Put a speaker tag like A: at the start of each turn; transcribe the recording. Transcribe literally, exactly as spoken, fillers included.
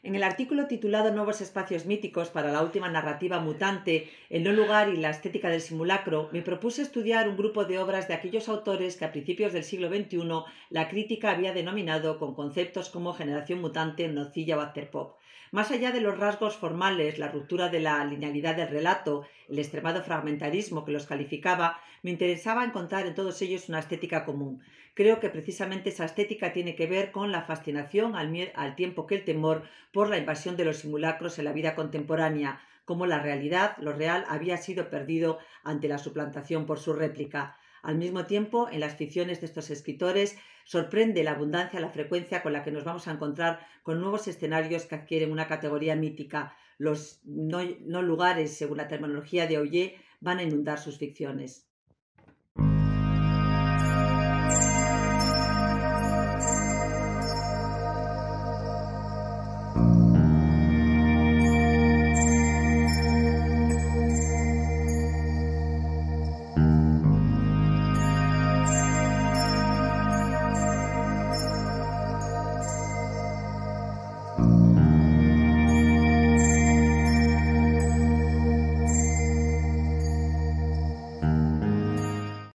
A: En el artículo titulado Nuevos espacios míticos para la última narrativa mutante, el no lugar y la estética del simulacro, me propuse estudiar un grupo de obras de aquellos autores que a principios del siglo veintiuno la crítica había denominado con conceptos como generación mutante, nocilla o afterpop. Más allá de los rasgos formales, la ruptura de la linealidad del relato, el extremado fragmentarismo que los calificaba, me interesaba encontrar en todos ellos una estética común. Creo que precisamente esa estética tiene que ver con la fascinación al, al tiempo que el temor por la invasión de los simulacros en la vida contemporánea, como la realidad, lo real, había sido perdido ante la suplantación por su réplica. Al mismo tiempo, en las ficciones de estos escritores sorprende la abundancia, la frecuencia con la que nos vamos a encontrar con nuevos escenarios que adquieren una categoría mítica. Los no, no lugares, según la terminología de Ollé, van a inundar sus ficciones.